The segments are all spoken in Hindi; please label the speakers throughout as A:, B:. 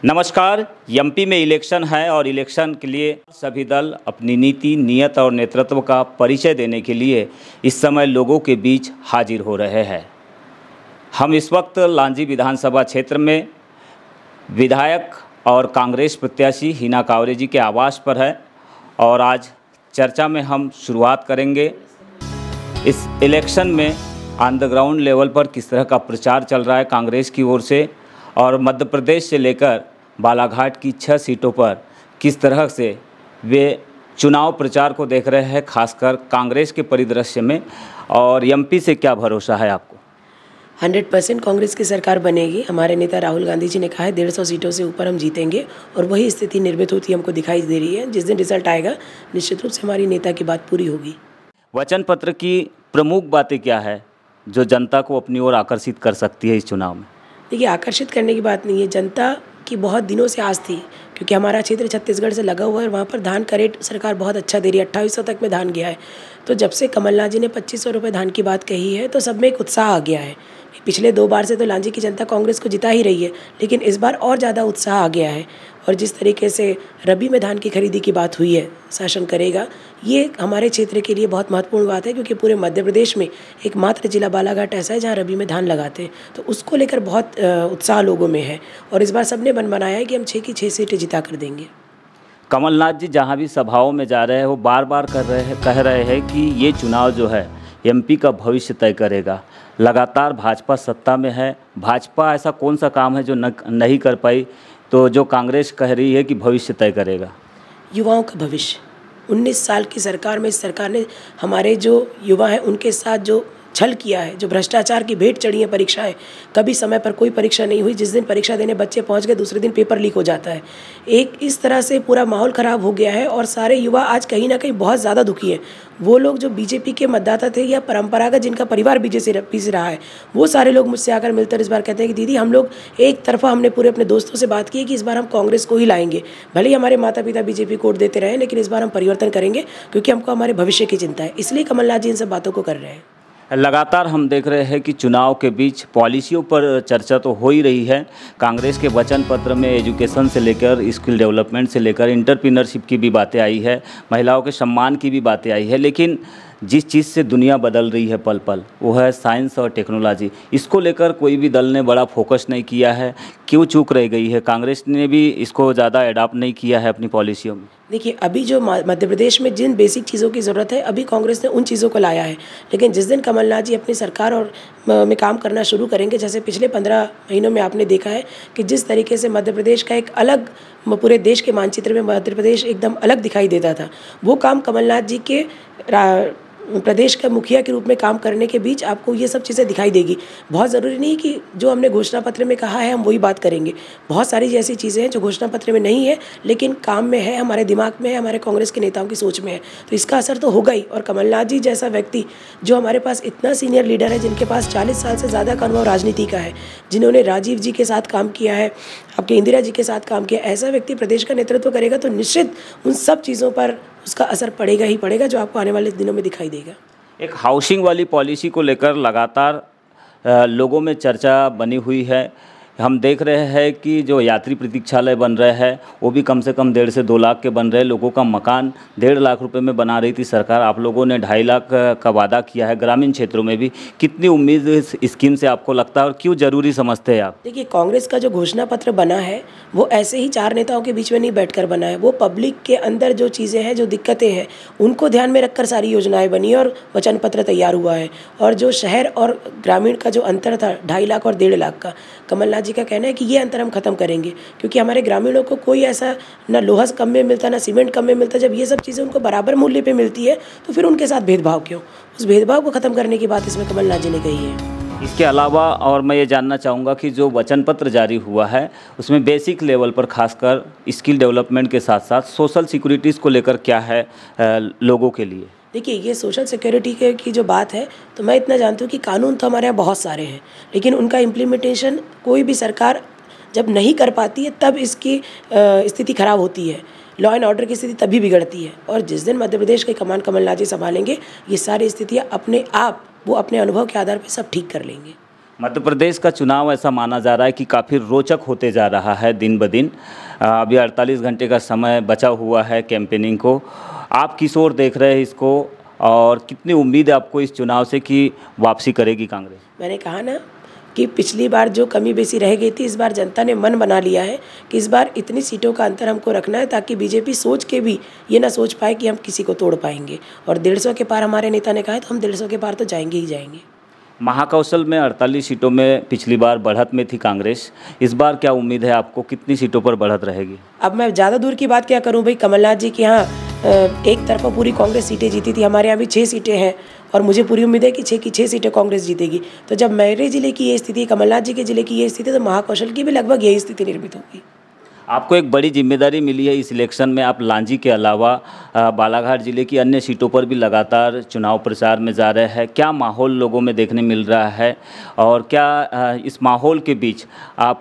A: नमस्कार। एमपी में इलेक्शन है और इलेक्शन के लिए सभी दल अपनी नीति, नियत और नेतृत्व का परिचय देने के लिए इस समय लोगों के बीच हाजिर हो रहे हैं। हम इस वक्त लांजी विधानसभा क्षेत्र में विधायक और कांग्रेस प्रत्याशी हिना कांवरे जी के आवास पर है और आज चर्चा में हम शुरुआत करेंगे इस इलेक्शन में ऑन द ग्राउंड लेवल पर किस तरह का प्रचार चल रहा है कांग्रेस की ओर से, और मध्य प्रदेश से लेकर बालाघाट की 6 सीटों पर किस तरह से वे चुनाव प्रचार को देख रहे हैं, खासकर कांग्रेस के परिदृश्य में। और एमपी से क्या भरोसा है आपको?
B: 100% कांग्रेस की सरकार बनेगी। हमारे नेता राहुल गांधी जी ने कहा है 150 सीटों से ऊपर हम जीतेंगे और वही स्थिति निर्मित होती हमको दिखाई दे रही है। जिस दिन रिजल्ट आएगा निश्चित रूप से हमारी नेता की बात पूरी होगी।
A: वचन पत्र की प्रमुख बातें क्या है जो जनता को अपनी ओर आकर्षित कर सकती है इस चुनाव में?
B: देखिए, आकर्षित करने की बात नहीं है, जनता की बहुत दिनों से आस थी, क्योंकि हमारा क्षेत्र छत्तीसगढ़ से लगा हुआ है। वहाँ पर धान का रेट सरकार बहुत अच्छा दे रही है, 2800 तक में धान गया है। तो जब से कमलनाथ जी ने 2500 रुपये धान की बात कही है तो सब में एक उत्साह आ गया है। पिछले 2 बार से तो लांजी की जनता कांग्रेस को जिता ही रही है, लेकिन इस बार और ज़्यादा उत्साह आ गया है। और जिस तरीके से रबी में धान की खरीदी की बात हुई है, शासन करेगा, ये हमारे क्षेत्र के लिए बहुत महत्वपूर्ण बात है, क्योंकि पूरे मध्य प्रदेश में एकमात्र जिला बालाघाट ऐसा है जहाँ रबी में धान लगाते हैं। तो उसको लेकर बहुत उत्साह लोगों में है और इस बार सबने मन बनाया है कि हम 6 की 6 सीटें जिता कर देंगे।
A: कमलनाथ जी जहाँ भी सभाओं में जा रहे हैं वो बार बार कह रहे हैं कि ये चुनाव जो है एमपी का भविष्य तय करेगा। लगातार भाजपा सत्ता में है, भाजपा ऐसा कौन सा काम है जो नहीं कर पाई, तो जो कांग्रेस कह रही है कि भविष्य तय करेगा?
B: युवाओं का भविष्य। 19 साल की सरकार में इस सरकार ने हमारे जो युवा हैं उनके साथ जो छल किया है, जो भ्रष्टाचार की भेंट चढ़ी है परीक्षाएं, कभी समय पर कोई परीक्षा नहीं हुई। जिस दिन परीक्षा देने बच्चे पहुंच गए दूसरे दिन पेपर लीक हो जाता है। एक इस तरह से पूरा माहौल ख़राब हो गया है और सारे युवा आज कहीं ना कहीं बहुत ज़्यादा दुखी हैं। वो लोग जो बीजेपी के मतदाता थे या परंपरागत जिनका परिवार बीजेपी से रहा है, वो सारे लोग मुझसे आकर मिलकर इस बार कहते हैं कि दीदी, हम लोग एक तरफा हमने पूरे अपने दोस्तों से बात की है कि इस बार हम कांग्रेस को ही लाएंगे। भले ही हमारे माता पिता बीजेपी को वोट देते रहे, लेकिन इस बार हम परिवर्तन करेंगे, क्योंकि हमको हमारे भविष्य की चिंता है। इसलिए कमलनाथ जी इन सब बातों को कर रहे हैं।
A: लगातार हम देख रहे हैं कि चुनाव के बीच पॉलिसियों पर चर्चा तो हो ही रही है। कांग्रेस के वचन पत्र में एजुकेशन से लेकर स्किल डेवलपमेंट से लेकर एंटरप्रेन्योरशिप की भी बातें आई है, महिलाओं के सम्मान की भी बातें आई है, लेकिन जिस चीज़ से दुनिया बदल रही है पल पल वो है साइंस और टेक्नोलॉजी। इसको लेकर कोई भी दल ने बड़ा फोकस नहीं किया है। क्यों चूक रह गई है? कांग्रेस ने भी इसको ज़्यादा एडॉप्ट नहीं किया है अपनी पॉलिसियों में।
B: देखिए, अभी जो मध्य प्रदेश में जिन बेसिक चीज़ों की ज़रूरत है, अभी कांग्रेस ने उन चीज़ों को लाया है। लेकिन जिस दिन कमलनाथ जी अपनी सरकार और में काम करना शुरू करेंगे, जैसे पिछले 15 महीनों में आपने देखा है कि जिस तरीके से मध्य प्रदेश का एक अलग, पूरे देश के मानचित्र में मध्य प्रदेश एकदम अलग दिखाई देता था, वो काम कमलनाथ जी के प्रदेश का मुखिया के रूप में काम करने के बीच आपको ये सब चीज़ें दिखाई देगी। बहुत ज़रूरी नहीं कि जो हमने घोषणा पत्र में कहा है हम वही बात करेंगे। बहुत सारी ऐसी चीज़ें हैं जो घोषणा पत्र में नहीं है, लेकिन काम में है, हमारे दिमाग में है, हमारे कांग्रेस के नेताओं की सोच में है। तो इसका असर तो होगा ही। और कमलनाथ जी जैसा व्यक्ति जो हमारे पास इतना सीनियर लीडर है, जिनके पास 40 साल से ज़्यादा का अनुभव राजनीति का है, जिन्होंने राजीव जी के साथ काम किया है, आपके इंदिरा जी के साथ काम किया, ऐसा व्यक्ति प्रदेश का नेतृत्व करेगा तो निश्चित उन सब चीज़ों पर उसका असर पड़ेगा ही पड़ेगा, जो आपको आने वाले दिनों में दिखाई देगा।
A: एक हाउसिंग वाली पॉलिसी को लेकर लगातार लोगों में चर्चा बनी हुई है। हम देख रहे हैं कि जो यात्री प्रतीक्षालय बन रहे हैं वो भी कम से कम 1.5 से 2 लाख के बन रहे हैं। लोगों का मकान 1.5 लाख रुपए में बना रही थी सरकार, आप लोगों ने 2.5 लाख का वादा किया है। ग्रामीण क्षेत्रों में भी कितनी उम्मीद इस स्कीम से आपको लगता है और क्यों ज़रूरी समझते हैं आप?
B: देखिए, कांग्रेस का जो घोषणा पत्र बना है वो ऐसे ही 4 नेताओं के बीच में नहीं बैठकर बना है। वो पब्लिक के अंदर जो चीज़ें हैं, जो दिक्कतें हैं, उनको ध्यान में रखकर सारी योजनाएं बनी और वचन पत्र तैयार हुआ है। और जो शहर और ग्रामीण का जो अंतर था 2.5 लाख और 1.5 लाख का, कमलनाथ जी का कहना है कि ये अंतर हम खत्म करेंगे, क्योंकि हमारे ग्रामीणों को कोई ऐसा ना लोहा कम में मिलता ना सीमेंट कम में मिलता। जब ये सब चीज़ें उनको बराबर मूल्य पे मिलती है तो फिर उनके साथ भेदभाव क्यों? उस भेदभाव को ख़त्म करने की बात इसमें कमलनाथ जी ने कही है।
A: इसके अलावा और मैं ये जानना चाहूँगा कि जो वचन पत्र जारी हुआ है उसमें बेसिक लेवल पर खासकर स्किल डेवलपमेंट के साथ साथ सोशल सिक्योरिटीज़ को लेकर क्या है लोगों के लिए?
B: देखिए, ये सोशल सिक्योरिटी की जो बात है, तो मैं इतना जानती हूँ कि कानून तो हमारे यहाँ बहुत सारे हैं, लेकिन उनका इम्प्लीमेंटेशन कोई भी सरकार जब नहीं कर पाती है तब इसकी स्थिति खराब होती है। लॉ एंड ऑर्डर की स्थिति तभी बिगड़ती है। और जिस दिन मध्य प्रदेश की कमान कमलनाथ जी संभालेंगे, ये सारी स्थितियाँ अपने आप वो अपने अनुभव के आधार पर सब ठीक कर लेंगे।
A: मध्य प्रदेश का चुनाव ऐसा माना जा रहा है कि काफ़ी रोचक होते जा रहा है दिन ब दिन। अभी 48 घंटे का समय बचा हुआ है कैंपेनिंग को। आप किस ओर देख रहे हैं इसको और कितनी उम्मीद है आपको इस चुनाव से कि वापसी करेगी कांग्रेस?
B: मैंने कहा ना कि पिछली बार जो कमी बेसी रह गई थी, इस बार जनता ने मन बना लिया है कि इस बार इतनी सीटों का अंतर हमको रखना है ताकि बीजेपी सोच के भी ये ना सोच पाए कि हम किसी को तोड़ पाएंगे। और 150 के पार हमारे नेता ने कहा है तो हम 150 के पार तो जाएंगे ही जाएंगे।
A: महाकौशल में 48 सीटों में पिछली बार बढ़त में थी कांग्रेस। इस बार क्या उम्मीद है आपको, कितनी सीटों पर बढ़त रहेगी?
B: अब मैं ज़्यादा दूर की बात क्या करूं भाई, कमलनाथ जी के यहाँ एक तरफा पूरी कांग्रेस सीटें जीती थी, हमारे यहाँ भी 6 सीटें हैं और मुझे पूरी उम्मीद है कि 6 की 6 सीटें कांग्रेस जीतेगी। तो जब मेरे ज़िले की ये स्थिति, कमलनाथ जी के ज़िले की ये स्थिति, तो महाकौशल की भी लगभग यही स्थिति निर्मित होगी।
A: आपको एक बड़ी जिम्मेदारी मिली है इस इलेक्शन में। आप लांजी के अलावा बालाघाट जिले की अन्य सीटों पर भी लगातार चुनाव प्रचार में जा रहे हैं। क्या माहौल लोगों में देखने मिल रहा है और क्या इस माहौल के बीच आप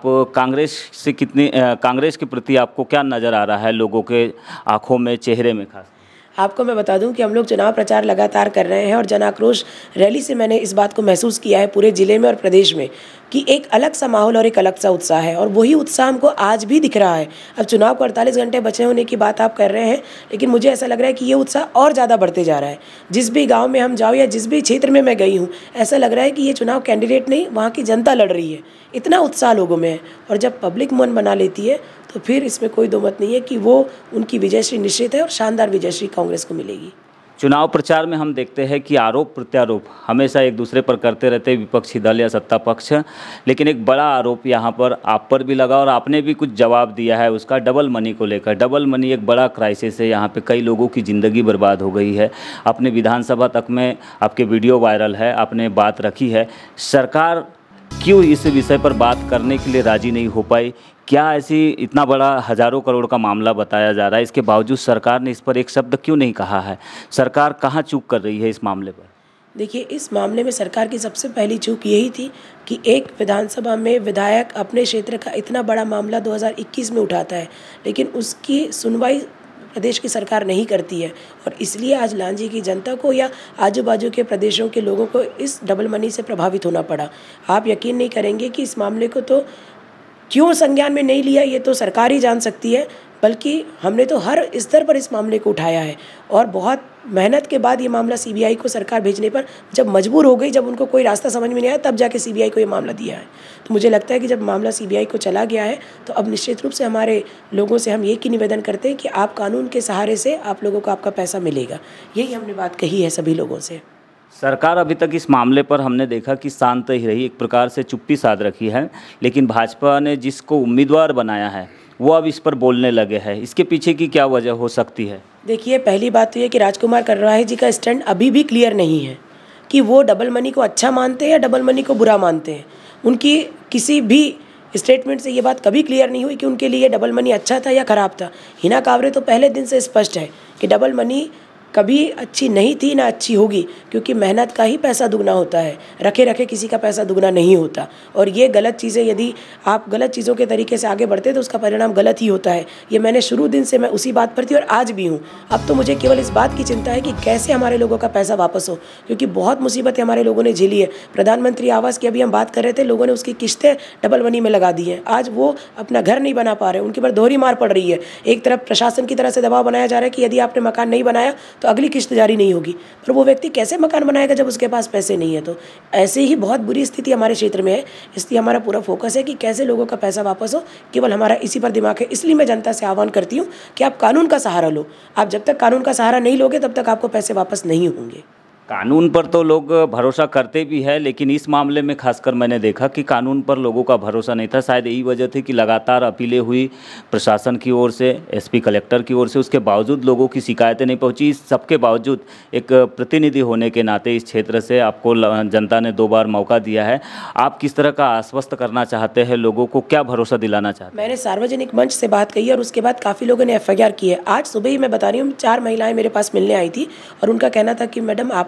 A: कांग्रेस के प्रति आपको क्या नज़र आ रहा है लोगों के आंखों में, चेहरे में खास?
B: आपको मैं बता दूं कि हम लोग चुनाव प्रचार लगातार कर रहे हैं और जन आक्रोश रैली से मैंने इस बात को महसूस किया है पूरे ज़िले में और प्रदेश में कि एक अलग सा माहौल और एक अलग सा उत्साह है और वही उत्साह हमको आज भी दिख रहा है। अब चुनाव को 48 घंटे बचे होने की बात आप कर रहे हैं, लेकिन मुझे ऐसा लग रहा है कि ये उत्साह और ज़्यादा बढ़ते जा रहा है। जिस भी गाँव में हम जाओ या जिस भी क्षेत्र में मैं गई हूँ, ऐसा लग रहा है कि ये चुनाव कैंडिडेट नहीं, वहाँ की जनता लड़ रही है। इतना उत्साह लोगों में है और जब पब्लिक मन बना लेती है तो फिर इसमें कोई दो मत नहीं है कि वो उनकी विजयश्री निश्चित है और शानदार विजयश्री कांग्रेस को मिलेगी।
A: चुनाव प्रचार में हम देखते हैं कि आरोप प्रत्यारोप हमेशा एक दूसरे पर करते रहते हैं विपक्षी दल या सत्ता पक्ष, लेकिन एक बड़ा आरोप यहाँ पर आप पर भी लगा और आपने भी कुछ जवाब दिया है उसका, डबल मनी को लेकर। डबल मनी एक बड़ा क्राइसिस है, यहाँ पे कई लोगों की ज़िंदगी बर्बाद हो गई है। अपने विधानसभा तक में आपके वीडियो वायरल है, आपने बात रखी है। सरकार क्यों इस विषय पर बात करने के लिए राजी नहीं हो पाई? क्या ऐसी इतना बड़ा हज़ारों करोड़ का मामला बताया जा रहा है, इसके बावजूद सरकार ने इस पर एक शब्द क्यों नहीं कहा है? सरकार कहाँ चूक कर रही है इस मामले पर?
B: देखिए, इस मामले में सरकार की सबसे पहली चूक यही थी कि एक विधानसभा में विधायक अपने क्षेत्र का इतना बड़ा मामला 2021 में उठाता है, लेकिन उसकी सुनवाई प्रदेश की सरकार नहीं करती है और इसलिए आज लांजी की जनता को या आजू बाजू के प्रदेशों के लोगों को इस डबल मनी से प्रभावित होना पड़ा। आप यकीन नहीं करेंगे कि इस मामले को तो क्यों संज्ञान में नहीं लिया, ये तो सरकार ही जान सकती है, बल्कि हमने तो हर स्तर पर इस मामले को उठाया है और बहुत मेहनत के बाद ये मामला सीबीआई को सरकार भेजने पर जब मजबूर हो गई, जब उनको कोई रास्ता समझ में नहीं आया, तब जाके सीबीआई को ये मामला दिया है। तो मुझे लगता है कि जब मामला सीबीआई को चला गया है तो अब निश्चित रूप से हमारे लोगों से हम ये की निवेदन करते हैं कि आप कानून के सहारे से आप लोगों को आपका पैसा मिलेगा। यही हमने बात कही है सभी लोगों से।
A: सरकार अभी तक इस मामले पर हमने देखा कि शांत ही रही, एक प्रकार से चुप्पी साध रखी है, लेकिन भाजपा ने जिसको उम्मीदवार बनाया है वो अब इस पर बोलने लगे हैं। इसके पीछे की क्या वजह हो सकती है?
B: देखिए, पहली बात तो ये कि राजकुमार कर्राहे जी का स्टैंड अभी भी क्लियर नहीं है कि वो डबल मनी को अच्छा मानते हैं या डबल मनी को बुरा मानते हैं। उनकी किसी भी स्टेटमेंट से ये बात कभी क्लियर नहीं हुई कि उनके लिए डबल मनी अच्छा था या ख़राब था। हिना कांवरे तो पहले दिन से स्पष्ट है कि डबल मनी कभी अच्छी नहीं थी ना अच्छी होगी, क्योंकि मेहनत का ही पैसा दुगना होता है, रखे रखे किसी का पैसा दुगना नहीं होता। और ये गलत चीज़ें, यदि आप गलत चीज़ों के तरीके से आगे बढ़ते तो उसका परिणाम गलत ही होता है। ये मैंने शुरू दिन से मैं उसी बात पर थी और आज भी हूँ। अब तो मुझे केवल इस बात की चिंता है कि कैसे हमारे लोगों का पैसा वापस हो, क्योंकि बहुत मुसीबतें हमारे लोगों ने झेली है। प्रधानमंत्री आवास की अभी हम बात कर रहे थे, लोगों ने उसकी किस्तें डबल मनी में लगा दी हैं। आज वो अपना घर नहीं बना पा रहे, उनके ऊपर दोहरी मार पड़ रही है। एक तरफ प्रशासन की तरफ से दबाव बनाया जा रहा है कि यदि आपने मकान नहीं बनाया तो अगली किस्त जारी नहीं होगी, पर वो व्यक्ति कैसे मकान बनाएगा जब उसके पास पैसे नहीं है? तो ऐसे ही बहुत बुरी स्थिति हमारे क्षेत्र में है। इसलिए हमारा पूरा फोकस है कि कैसे लोगों का पैसा वापस हो, केवल हमारा इसी पर दिमाग है। इसलिए मैं जनता से आह्वान करती हूँ कि आप कानून का सहारा लो। आप जब तक कानून का सहारा नहीं लोगे तब तक आपको पैसे वापस नहीं होंगे।
A: कानून पर तो लोग भरोसा करते भी है, लेकिन इस मामले में खासकर मैंने देखा कि कानून पर लोगों का भरोसा नहीं था। शायद यही वजह थी कि लगातार अपीलें हुई प्रशासन की ओर से, एसपी कलेक्टर की ओर से, उसके बावजूद लोगों की शिकायतें नहीं पहुंची। इस सबके बावजूद एक प्रतिनिधि होने के नाते इस क्षेत्र से आपको जनता ने 2 बार मौका दिया है। आप किस तरह का आश्वस्त करना चाहते हैं लोगों को, क्या भरोसा दिलाना चाहते हैं?
B: मैंने सार्वजनिक मंच से बात कही और उसके बाद काफ़ी लोगों ने FIR की है। आज सुबह ही मैं बता रही हूँ, 4 महिलाएँ मेरे पास मिलने आई थी और उनका कहना था कि मैडम आपने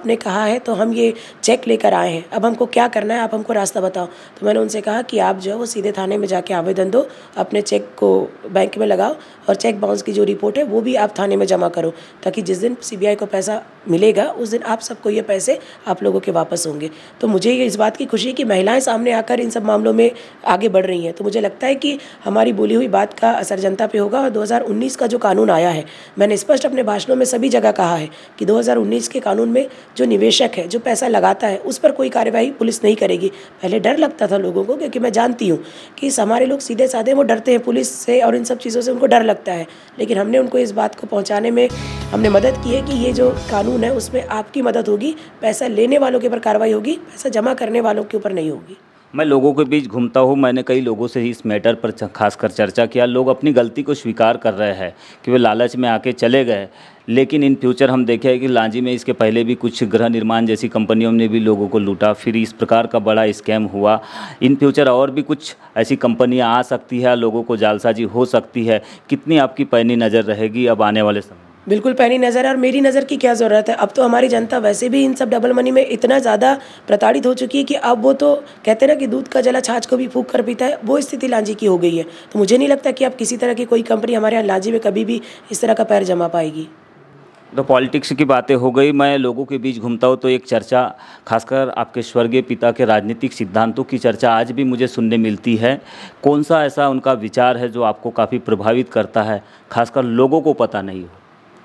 B: आपने कहा है तो हम ये चेक लेकर आए हैं, अब हमको क्या करना है, आप हमको रास्ता बताओ। तो मैंने उनसे कहा कि आप जो है वो सीधे थाने में जाके आवेदन दो, अपने चेक को बैंक में लगाओ और चेक बाउंस की जो रिपोर्ट है वो भी आप थाने में जमा करो, ताकि जिस दिन सीबीआई को पैसा मिलेगा उस दिन आप सबको ये पैसे आप लोगों के वापस होंगे। तो मुझे ये इस बात की खुशी है कि महिलाएं सामने आकर इन सब मामलों में आगे बढ़ रही हैं। तो मुझे लगता है कि हमारी बोली हुई बात का असर जनता पे होगा। और 2019 का जो कानून आया है, मैंने स्पष्ट अपने भाषणों में सभी जगह कहा है कि 2019 के कानून में जो निवेशक है, जो पैसा लगाता है, उस पर कोई कार्यवाही पुलिस नहीं करेगी। पहले डर लगता था लोगों को, क्योंकि मैं जानती हूँ कि हमारे लोग सीधे साधे वो डरते हैं पुलिस से और इन सब चीज़ों से, उनको डर लगता है। लेकिन हमने उनको इस बात को पहुँचाने में हमने मदद की है कि ये जो कानून है उसमें आपकी मदद होगी, पैसा लेने वालों के ऊपर कार्रवाई होगी, पैसा जमा करने वालों के ऊपर नहीं होगी।
A: मैं लोगों के बीच घूमता हूँ, मैंने कई लोगों से इस मैटर पर खासकर चर्चा किया। लोग अपनी गलती को स्वीकार कर रहे हैं कि वे लालच में आके चले गए, लेकिन इन फ्यूचर हम देखे हैं कि लांजी में इसके पहले भी कुछ गृह निर्माण जैसी कंपनियों ने भी लोगों को लूटा, फिर इस प्रकार का बड़ा स्कैम हुआ। इन फ्यूचर और भी कुछ ऐसी कंपनियां आ सकती है, लोगों को जालसाजी हो सकती है। कितनी आपकी पैनी नज़र रहेगी अब आने वाले समय?
B: बिल्कुल पैनी नज़र है, और मेरी नज़र की क्या ज़रूरत है। अब तो हमारी जनता वैसे भी इन सब डबल मनी में इतना ज़्यादा प्रताड़ित हो चुकी है कि अब वो तो कहते हैं ना कि दूध का जला छाछ को भी फूंक कर पीता है, वो स्थिति लांजी की हो गई है। तो मुझे नहीं लगता कि अब किसी तरह की कोई कंपनी हमारे यहाँ लांजी में कभी भी इस तरह का पैर जमा पाएगी।
A: तो पॉलिटिक्स की बातें हो गई, मैं लोगों के बीच घूमता हूँ तो एक चर्चा, खासकर आपके स्वर्गीय पिता के राजनीतिक सिद्धांतों की चर्चा आज भी मुझे सुनने मिलती है। कौन सा ऐसा उनका विचार है जो आपको काफ़ी प्रभावित करता है, खासकर लोगों को पता नहीं हो?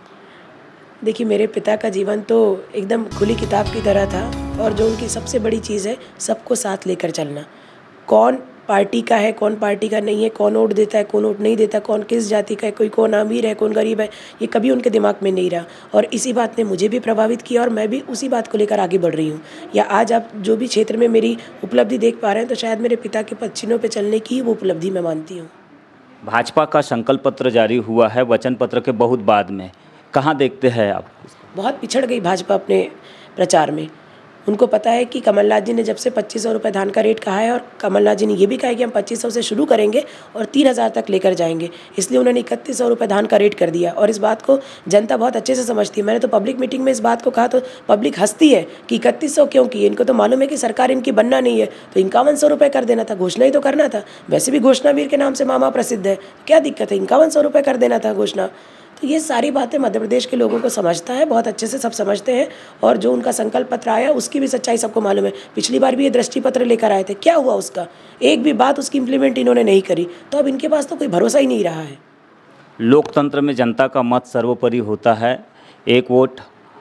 B: देखिए, मेरे पिता का जीवन तो एकदम खुली किताब की तरह था, और जो उनकी सबसे बड़ी चीज़ है, सबको साथ लेकर चलना। कौन पार्टी का है, कौन पार्टी का नहीं है, कौन वोट देता है, कौन वोट नहीं देता, कौन किस जाति का है, कोई कौन अमीर है, कौन गरीब है, ये कभी उनके दिमाग में नहीं रहा। और इसी बात ने मुझे भी प्रभावित किया, और मैं भी उसी बात को लेकर आगे बढ़ रही हूँ। या आज आप जो भी क्षेत्र में मेरी उपलब्धि देख पा रहे हैं, तो शायद मेरे पिता के पदचिन्हों पर चलने की वो उपलब्धि मैं मानती हूँ।
A: भाजपा का संकल्प पत्र जारी हुआ है वचन पत्र के बहुत बाद में, कहाँ देखते हैं आप?
B: बहुत पिछड़ गई भाजपा अपने प्रचार में। उनको पता है कि कमलनाथ जी ने जब से 2500 रुपये धान का रेट कहा है, और कमलनाथ जी ने ये भी कहा है कि हम 2500 से शुरू करेंगे और 3000 तक लेकर जाएंगे, इसलिए उन्होंने 3100 रुपये धान का रेट कर दिया। और इस बात को जनता बहुत अच्छे से समझती है। मैंने तो पब्लिक मीटिंग में इस बात को कहा तो पब्लिक हंसती है कि 3100 क्यों किए, इनको तो मालूम है कि सरकार इनकी बनना नहीं है, तो 5100 रुपये कर देना था, घोषणा ही तो करना था। वैसे भी घोषणा वीर के नाम से मामा प्रसिद्ध है, क्या दिक्कत है, 5100 रुपये कर देना था घोषणा। तो ये सारी बातें मध्य प्रदेश के लोगों को समझता है, बहुत अच्छे से सब समझते हैं। और जो उनका संकल्प पत्र आया उसकी भी सच्चाई सबको मालूम है। पिछली बार भी ये दृष्टि पत्र लेकर आए थे, क्या हुआ उसका? एक भी बात उसकी इम्प्लीमेंट इन्होंने नहीं करी, तो अब इनके पास तो कोई भरोसा ही नहीं रहा है।
A: लोकतंत्र में जनता का मत सर्वोपरि होता है, एक वोट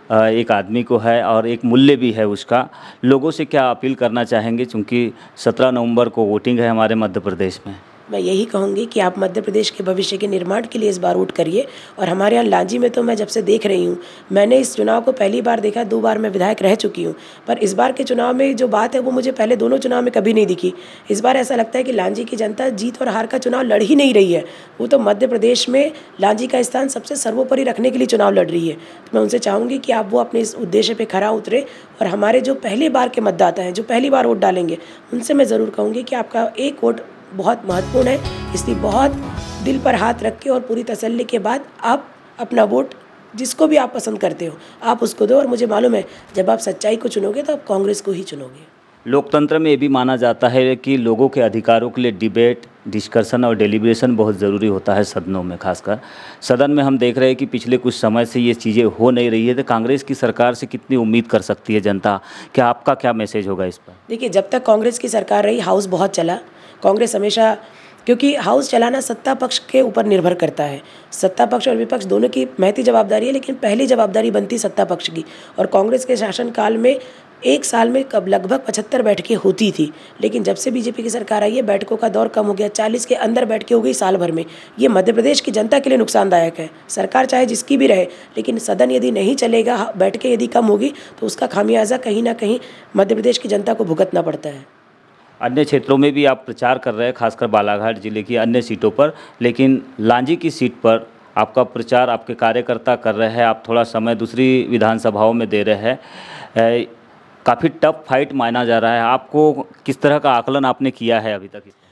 A: एक आदमी को है और एक मूल्य भी है उसका। लोगों से क्या अपील करना चाहेंगे, चूँकि 17 नवंबर को वोटिंग है हमारे मध्य प्रदेश में?
B: मैं यही कहूँगी कि आप मध्य प्रदेश के भविष्य के निर्माण के लिए इस बार वोट करिए। और हमारे यहाँ लांजी में तो मैं जब से देख रही हूँ, मैंने इस चुनाव को पहली बार देखा, 2 बार मैं विधायक रह चुकी हूँ, पर इस बार के चुनाव में जो बात है वो मुझे पहले दोनों चुनाव में कभी नहीं दिखी। इस बार ऐसा लगता है कि लांजी की जनता जीत और हार का चुनाव लड़ ही नहीं रही है, वो तो मध्य प्रदेश में लांजी का स्थान सबसे सर्वोपरि रखने के लिए चुनाव लड़ रही है। तो मैं उनसे चाहूँगी कि आप वो अपने इस उद्देश्य पर खरा उतरे, और हमारे जो पहली बार के मतदाता हैं, जो पहली बार वोट डालेंगे, उनसे मैं ज़रूर कहूँगी कि आपका एक वोट बहुत महत्वपूर्ण है, इसलिए बहुत दिल पर हाथ रख के और पूरी तसल्ली के बाद आप अपना वोट जिसको भी आप पसंद करते हो आप उसको दो। और मुझे मालूम है जब आप सच्चाई को चुनोगे तो आप कांग्रेस को ही चुनोगे।
A: लोकतंत्र में ये भी माना जाता है कि लोगों के अधिकारों के लिए डिबेट, डिस्कशन और डेलिब्रेशन बहुत ज़रूरी होता है सदनों में। खासकर सदन में हम देख रहे हैं कि पिछले कुछ समय से ये चीज़ें हो नहीं रही है, तो कांग्रेस की सरकार से कितनी उम्मीद कर सकती है जनता? क्या आपका क्या मैसेज होगा इस पर?
B: देखिए, जब तक कांग्रेस की सरकार रही, हाउस बहुत चला। कांग्रेस हमेशा, क्योंकि हाउस चलाना सत्ता पक्ष के ऊपर निर्भर करता है, सत्ता पक्ष और विपक्ष दोनों की महती जवाबदारी है, लेकिन पहली जवाबदारी बनती सत्ता पक्ष की। और कांग्रेस के शासनकाल में एक साल में कब लगभग 75 बैठकें होती थी, लेकिन जब से बीजेपी की सरकार आई है बैठकों का दौर कम हो गया, 40 के अंदर बैठकें हो गई साल भर में। ये मध्य प्रदेश की जनता के लिए नुकसानदायक है। सरकार चाहे जिसकी भी रहे, लेकिन सदन यदि नहीं चलेगा, बैठकें यदि कम होगी, तो उसका खामियाजा कहीं ना कहीं मध्य प्रदेश की जनता को भुगतना पड़ता है।
A: अन्य क्षेत्रों में भी आप प्रचार कर रहे हैं, खासकर बालाघाट जिले की अन्य सीटों पर, लेकिन लांजी की सीट पर आपका प्रचार आपके कार्यकर्ता कर रहे हैं, आप थोड़ा समय दूसरी विधानसभाओं में दे रहे हैं। काफ़ी टफ फाइट माना जा रहा है, आपको किस तरह का आकलन आपने किया है अभी तक?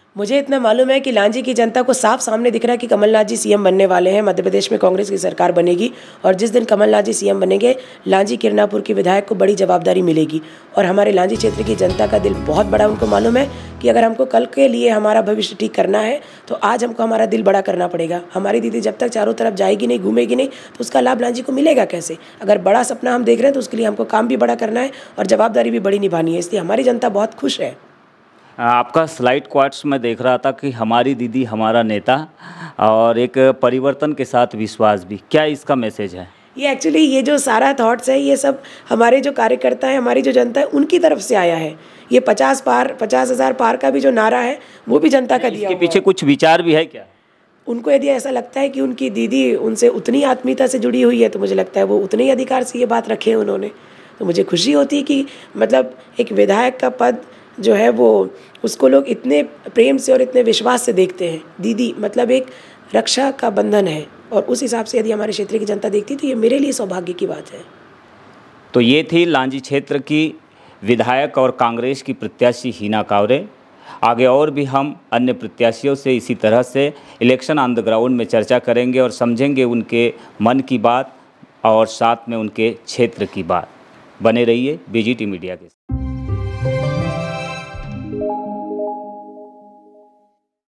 B: मुझे इतना मालूम है कि लांजी की जनता को साफ सामने दिख रहा है कि कमलनाथ जी सीएम बनने वाले हैं। मध्य प्रदेश में कांग्रेस की सरकार बनेगी और जिस दिन कमलनाथ जी सीएम बनेंगे, लांजी किरनापुर की विधायक को बड़ी जवाबदारी मिलेगी। और हमारे लांजी क्षेत्र की जनता का दिल बहुत बड़ा, उनको मालूम है कि अगर हमको कल के लिए हमारा भविष्य ठीक करना है तो आज हमको हमारा दिल बड़ा करना पड़ेगा। हमारी दीदी जब तक चारों तरफ जाएगी नहीं, घूमेगी नहीं, तो उसका लाभ लांजी को मिलेगा कैसे? अगर बड़ा सपना हम देख रहे हैं तो उसके लिए हमको काम भी बड़ा करना है और जवाबदारी भी बड़ी निभानी है। इसलिए हमारी जनता बहुत खुश है।
A: आपका स्लाइड क्वार्ट्स में देख रहा था कि हमारी दीदी हमारा नेता और एक परिवर्तन के साथ विश्वास भी, क्या इसका मैसेज है?
B: ये एक्चुअली ये जो सारा थॉट्स है ये सब हमारे जो कार्यकर्ता हैं, हमारी जो जनता है उनकी तरफ से आया है। ये 50,000 पार का भी जो नारा है वो भी जनता का दिया।
A: इसके पीछे कुछ विचार भी है क्या?
B: उनको यदि ऐसा लगता है कि उनकी दीदी उनसे उतनी आत्मीयता से जुड़ी हुई है तो मुझे लगता है वो उतने ही अधिकार से ये बात रखे हैं उन्होंने। तो मुझे खुशी होती है कि मतलब एक विधायक का पद जो है वो उसको लोग इतने प्रेम से और इतने विश्वास से देखते हैं। दीदी मतलब एक रक्षा का बंधन है और उस हिसाब से यदि हमारे क्षेत्र की जनता देखती तो ये मेरे लिए सौभाग्य की बात है।
A: तो ये थी लांजी क्षेत्र की विधायक और कांग्रेस की प्रत्याशी हिना कावरे। आगे और भी हम अन्य प्रत्याशियों से इसी तरह से इलेक्शन ऑन द ग्राउंड में चर्चा करेंगे और समझेंगे उनके मन की बात और साथ में उनके क्षेत्र की बात। बने रहिए बीजीटी मीडिया के साथ।